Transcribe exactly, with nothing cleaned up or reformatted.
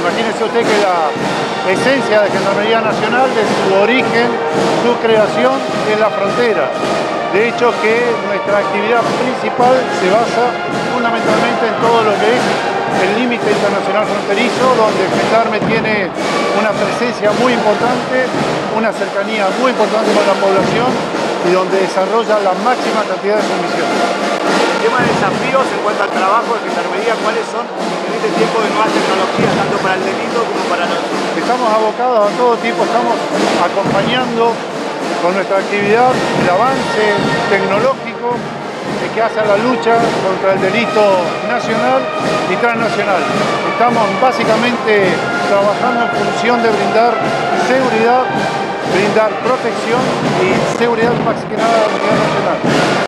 Imagínese usted que la esencia de Gendarmería Nacional, de su origen, su creación, es la frontera. De hecho que nuestra actividad principal se basa fundamentalmente en todo lo que es el límite internacional fronterizo, donde el gendarme tiene una presencia muy importante, una cercanía muy importante con la población y donde desarrolla la máxima cantidad de sus misiones. El tema de desafíos en cuanto al trabajo de Gendarmería, ¿cuáles son en este tiempo de nuevas tecnologías, tanto para el delito como para nosotros? Estamos abocados a todo tipo, estamos acompañando con nuestra actividad el avance tecnológico que hace a la lucha contra el delito nacional y transnacional. Estamos básicamente trabajando en función de brindar seguridad, brindar protección y seguridad más que nada a nivel nacional.